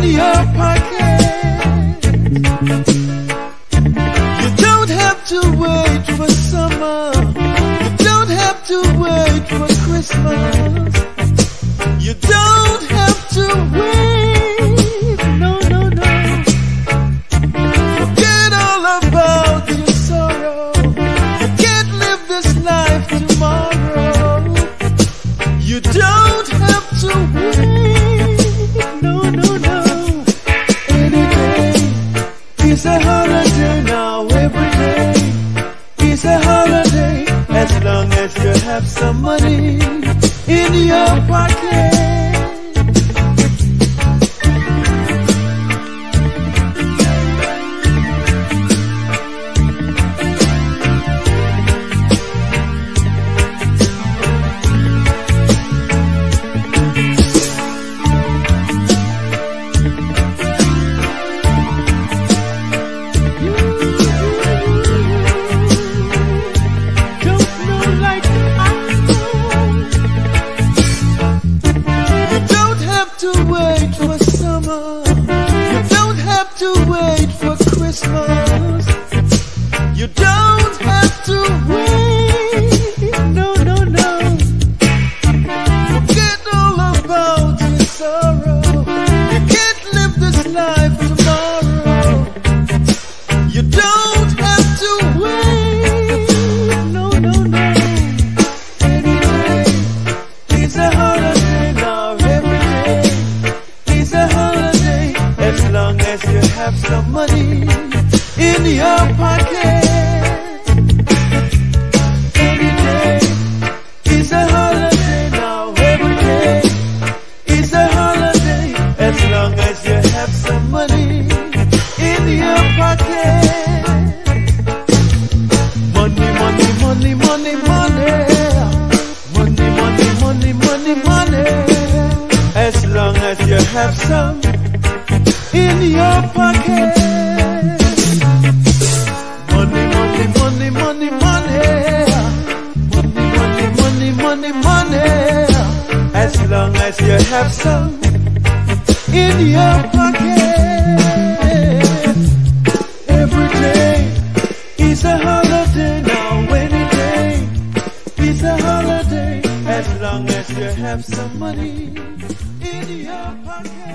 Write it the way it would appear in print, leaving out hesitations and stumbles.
your pocket. You don't have to wait for summer. You don't have to wait for Christmas. You don't have to wait. No, no, no. Forget all about your sorrow. You can't live this life tomorrow. You don't have to wait. No, no, no. Any day is a holiday now. Every day is a holiday. As long as you have some money in your pocket. You don't have to wait. No, no, no. Forget all about your sorrow. You can't live this life tomorrow. You don't have to wait. No, no, no. Any day is a holiday now. Every day is a holiday. As long as you have some money in your pocket. Every day is a holiday now. Every day is a holiday. As long as you have some money in your pocket. Money, money, money, money, money. Money, money, money, money, money. As long as you have some in your pocket. Money, money, money, money, money. Money, money, money, money, money. As long as you have some in your pocket. Every day is a holiday now. Any day is a holiday. As long as you have some money in your pocket.